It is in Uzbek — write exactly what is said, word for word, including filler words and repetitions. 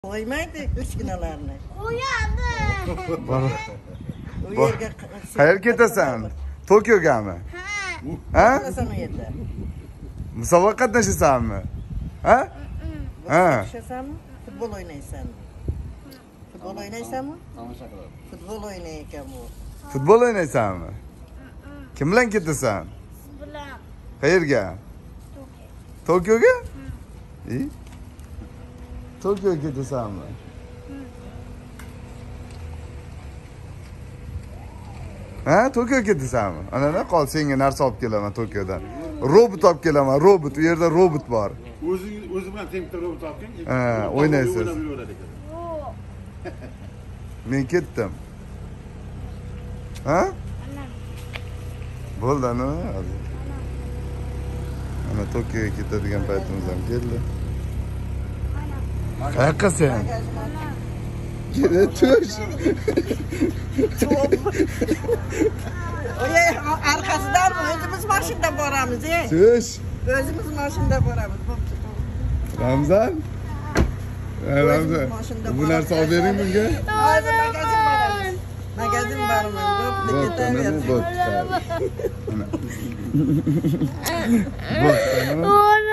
Koymaydı kichkinalarni. Qo'yadi. U yerga Qayerga ketasan? Tokiogami? Ha? Qanasan u yerda? Musobaqa qatnashasanmi? Ha? Ha. Qatnashasanmi? Futbol o'ynaysanmi? Futbol o'ynaysanmi? Tomosha qiladi. Futbol o'ynayotgan bu. Futbol o'ynaysanmi? Kim bilan ketasan? Bilan. Qayerga? Tokioga? İyi. Tokioga ketasanmi? Ha, Tokioga ketasanmi? Ana qol senga narsa olib kelaman Tokiodan. Robot olib kelaman, robot. U yerda robot bor. O'zing o'zi bilan tengda robot olib keling. Ha, o'ynaysiz. Men ketdim. Ha? Bo'ldi ana. Ana Tokioga ketadigan paytimiz ham keldi. Qayoqqa sen? Kela tush. Oy, arkasidan o'zimiz mashinada boramiz, ey. Tush. O'zimiz mashinada boramiz. Ramzan? Ha, Ramzan. Bu narsa olib bering bunga. Hozir magazin boramiz. Magazin boramiz. Bo'pti, mana bu bo'pti. Ana. Bo'pti, mana.